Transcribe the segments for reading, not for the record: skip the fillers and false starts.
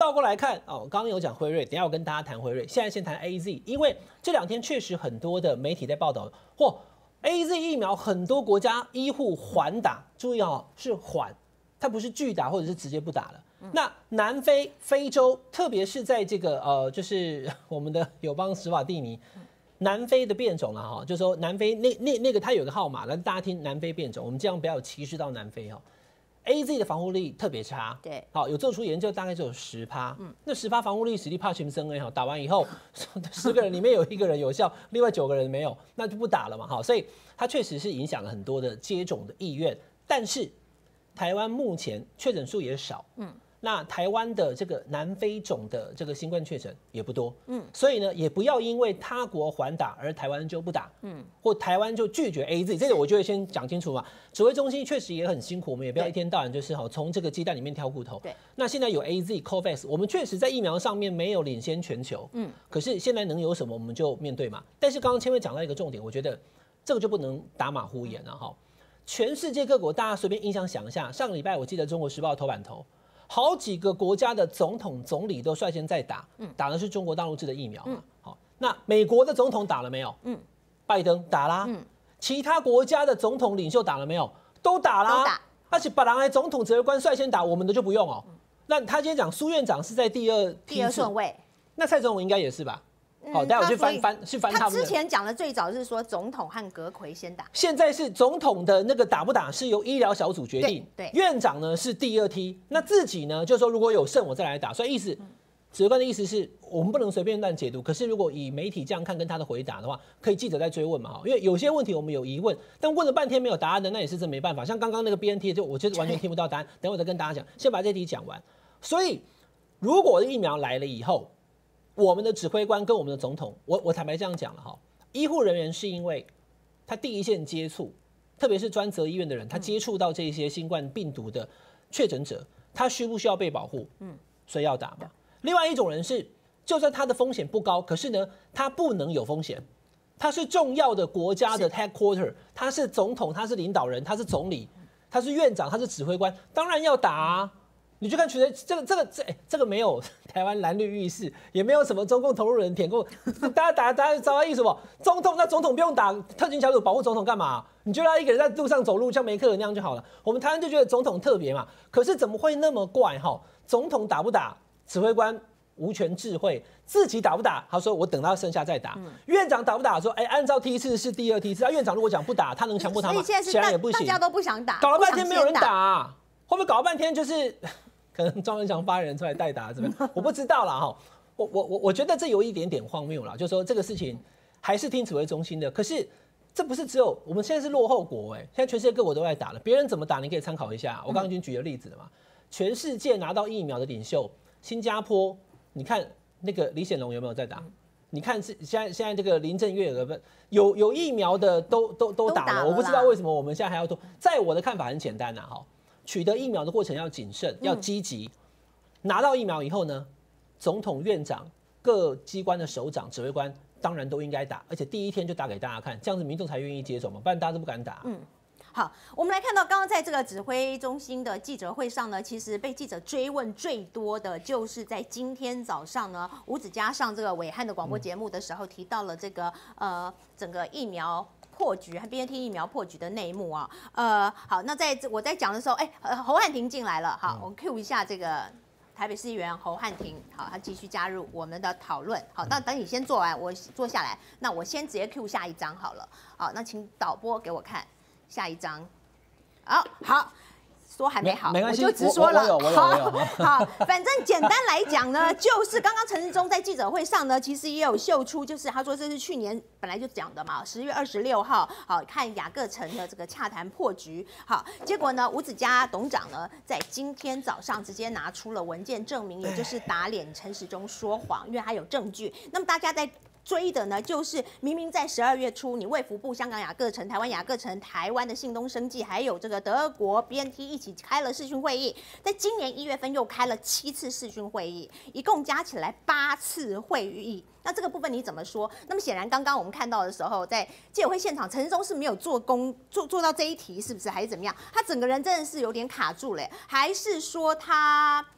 倒过来看哦，刚刚有讲辉瑞，等一下我跟大家谈辉瑞。现在先谈 AZ， 因为这2天确实很多的媒体在报道，AZ 疫苗很多国家医护缓打，注意哦，是缓，它不是拒打或者是直接不打了。那南非、非洲，特别是在这个就是我们的友邦史瓦蒂尼。南非的变种了哈，就是说南非那个它有个号码，那大家听南非变种，我们这样不要有歧视到南非哈。AZ 的防护力特别差， 对， 好有做出研究，大概只有10%，那10%防护力实力怕全生哈，打完以后10个人里面有1个人有效，另外9个人没有，那就不打了嘛哈，所以它确实是影响了很多的接种的意愿，但是台湾目前确诊数也少，那台湾的这个南非种的这个新冠确诊也不多，所以呢，也不要因为他国缓打而台湾就不打，或台湾就拒绝 AZ， 这个我就会先讲清楚嘛。指挥中心确实也很辛苦，我们也不要一天到晚就是从这个鸡蛋里面挑骨头。那现在有 AZ、COVAX， 我们确实在疫苗上面没有领先全球，可是现在能有什么我们就面对嘛。但是刚刚千惠讲到一个重点，我觉得这个就不能打马虎眼了哈。全世界各国大家随便印象想一下，上个礼拜我记得《中国时报》头版头。好几个国家的总统、总理都率先在打，打的是中国大陆制的疫苗嘛。好，那美国的总统打了没有？拜登打啦。其他国家的总统领袖打了没有？都打啦。而且把人来总统指挥官率先打，我们的就不用哦。那他今天讲苏院长是在第二顺位， 那蔡总统应该也是吧？好，待会我去翻他们。 他之前讲的最早是说总统和阁揆先打， 现在是总统的那个打不打是由医疗小组决定， 对， 院长呢是第2梯，那自己呢就说如果有剩我再来打，所以意思，指挥官的意思是我们不能随便乱解读。可是如果以媒体这样看跟他的回答的话，可以记者再追问嘛，因为有些问题我们有疑问，但问了半天没有答案的，那也是真没办法。像刚刚那个 BNT 就我就是完全听不到答案，等我再跟大家讲，先把这题讲完。所以如果疫苗来了以后，我们的指挥官跟我们的总统，我坦白这样讲了哈，医护人员是因为他第一线接触，特别是专责医院的人，他接触到这些新冠病毒的确诊者，他需不需要被保护？所以要打嘛。另外一种人是，就算他的风险不高，可是呢，他不能有风险，他是重要的国家的 headquarter， 他是总统，他是领导人，他是总理，他是院长，他是指挥官，当然要打啊。你去看全这个没有台湾蓝绿浴室，也没有什么中共投入人舔过，大家知道意思不？总统不用打，特勤小组保护总统干嘛？你就让他一个人在路上走路，像梅克尔那样就好了。我们台湾就觉得总统特别嘛，可是怎么会那么怪哈？总统打不打，指挥官无权智慧，自己打不打？他说我等到剩下再打。院长打不打？说按照梯次是第2梯次，院长如果讲不打，他能强迫他吗？显然也不行。 大家都不想打， 搞了半天没有人打，会不会搞了半天就是可能庄文祥发言人出来代打怎么样？我不知道啦哈。我觉得这有一点点荒谬啦，就是说这个事情还是听指挥中心的。可是这不是只有我们现在是落后国现在全世界各国都在打了，别人怎么打你可以参考一下。我刚刚已经举了例子了嘛，全世界拿到疫苗的领袖，新加坡，你看那个李显龙有没有在打？你看现在这个林郑月娥有疫苗的都打了，我不知道为什么我们现在还要多。在我的看法很简单哈，取得疫苗的过程要谨慎，要积极。拿到疫苗以后呢，总统、院长、各机关的首长、指挥官当然都应该打，而且第1天就打给大家看，这样子民众才愿意接种嘛，不然大家都不敢打。 好，我们来看到刚刚在这个指挥中心的记者会上呢，其实被记者追问最多的就是在今天早上呢，吴子嘉上这个暐瀚的广播节目的时候提到了这个整个疫苗破局和 BNT 疫苗破局的内幕啊。好，那我在讲的时候，侯汉廷进来了，好，我 Q 一下这个台北市议员侯汉廷，好，他继续加入我们的讨论。好，那等你先做完，我坐下来，那我先直接 Q 下一张好了。好，那请导播给我看。下一张，好，说还没好， 没关系， 我就直说了。 我有。 好，反正简单来讲呢，就是刚刚陈时中在记者会上呢，其实也有秀出，就是他说这是去年本来就讲的嘛，10月26号，好看雅各城的这个洽谈破局，好，结果呢，吴子嘉董事长呢，在今天早上直接拿出了文件证明，也就是打脸陈时中说谎，因为他有证据。那么大家在追的呢，就是明明在12月初，你卫福部、香港雅各城、台湾雅各城、台湾的信东生技，还有这个德国 BNT 一起开了视讯会议，在今年1月份又开了7次视讯会议，一共加起来8次会议。那这个部分你怎么说？那么显然，刚刚我们看到的时候，在记者会现场，陈时中是没有做到这一题，是不是？还是怎么样？他整个人真的是有点卡住了，还是说他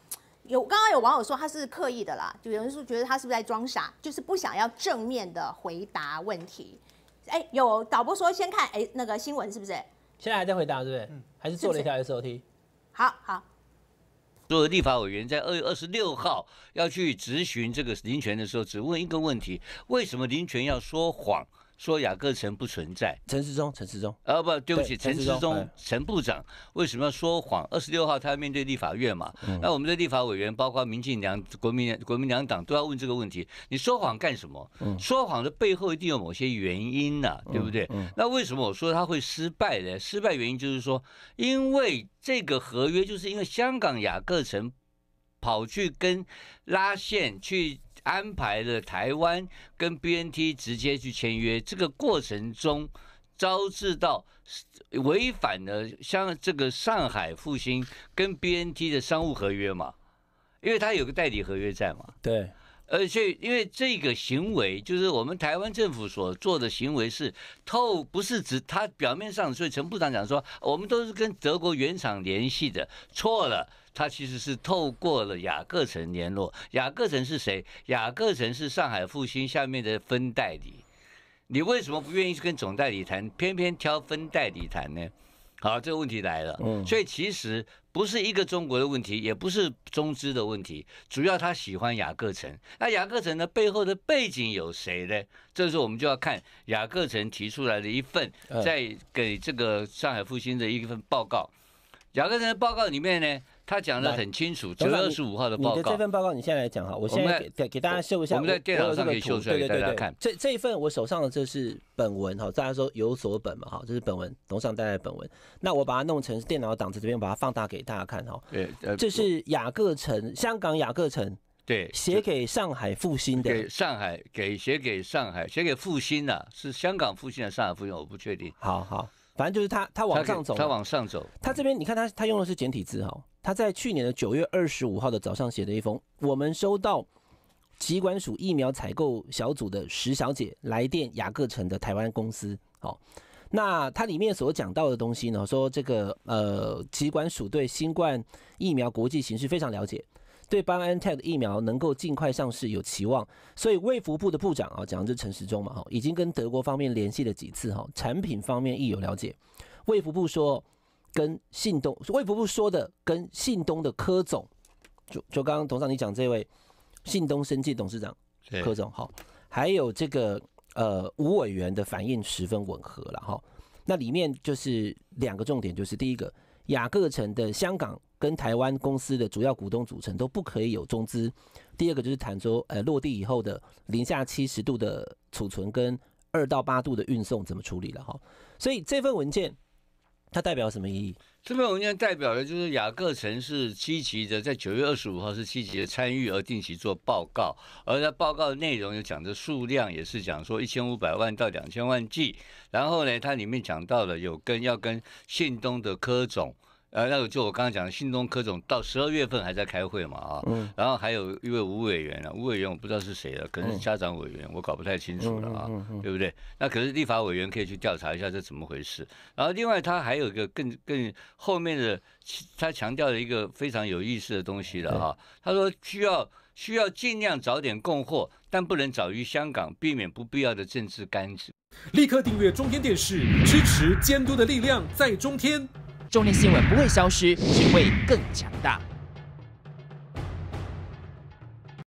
刚刚有网友说他是刻意的啦，就有人说觉得他是不是在装傻，就是不想要正面的回答问题。哎，有导播说先看那个新闻是不是？ 现在还在回答，对不对？还是做了一条 SOT？ 好。 所有立法委员在2月26号要去质询这个林权的时候，只问一个问题：为什么林权要说谎？说雅各城不存在， 陈时中， 不对不起，陈时中陈部长为什么要说谎？26号他要面对立法院嘛，那我们的立法委员包括民进党、国民两党都要问这个问题：你说谎干什么？说谎的背后一定有某些原因呐，对不对？那为什么我说他会失败呢？失败原因就是说，因为这个合约就是因为香港雅各城跑去跟拉线去。安排了台湾跟 BNT 直接去签约，这个过程中招致到违反了像这个上海复兴跟 BNT 的商务合约嘛，因为它有个代理合约在嘛。 对， 而且因为这个行为，就是我们台湾政府所做的行为是不是指他表面上，所以陈部长讲说我们都是跟德国原厂联系的，错了。他其实是透过了雅各城联络，雅各城是谁？雅各城是上海复兴下面的分代理。你为什么不愿意去跟总代理谈，偏偏挑分代理谈呢？好，这个问题来了。所以其实不是一个中国的问题，也不是中资的问题，主要他喜欢雅各城。那雅各城的背后的背景有谁呢？这时候我们就要看雅各城提出来的一份，在给这个上海复兴的一份报告。雅各城的报告里面呢？他讲得很清楚，9月25号的报告。 你的这份报告你现在来讲哈，我现在给大家秀一下。 我们在电脑上可以秀出来给大家看。 这一份我手上的这是本文哈，大家说有所本嘛哈，这是本文，董事长带来的本文。那我把它弄成电脑档，在这边把它放大给大家看哈。对，这是雅各城，香港雅各城。对，写给上海复兴的。写给上海，写给复兴的，是香港复兴的上海复兴，我不确定。好。反正就是他往上走， 他往上走。 他这边你看他用的是简体字哈，他在去年的9月25号的早上写的一封，我们收到疾管署疫苗采购小组的石小姐来电雅各城的台湾公司，好，那它里面所讲到的东西呢，说这个疾管署对新冠疫苗国际形势非常了解。对 BioNTech 的疫苗能够尽快上市有期望，所以卫福部的部长啊，讲的就是陈时中嘛，已经跟德国方面联系了几次哈，产品方面亦有了解。卫福部说跟信东，卫福部说的跟信东的柯总，就刚刚董事长你讲这位信东生技董事长柯总好，还有这个吴委员的反应十分吻合了哈。那里面就是2个重点，就是第一个，雅各城的香港跟台湾公司的主要股东组成都不可以有中资。第二个就是谈说，落地以后的零下70度的储存跟2到8度的运送怎么处理了哈。所以这份文件它代表什么意义？ 这份文件代表的就是雅各城是积极的，在9月25号是积极的参与而定期做报告，而在报告的内容有讲的数量也是讲说1500万到2000万剂，然后呢，它里面讲到了要跟信东的柯总。那个就我刚刚讲的信东柯总到12月份还在开会嘛啊，然后还有一位吴委员啊，吴委员我不知道是谁了，可能是家长委员，我搞不太清楚了啊，对不对？那可是立法委员可以去调查一下这怎么回事。然后另外他还有一个更后面的，他强调了一个非常有意思的东西了哈，他说需要尽量早点供货，但不能早于香港，避免不必要的政治干涉。 立刻订阅中天电视，支持监督的力量在中天。 中天新闻不会消失，只会更强大。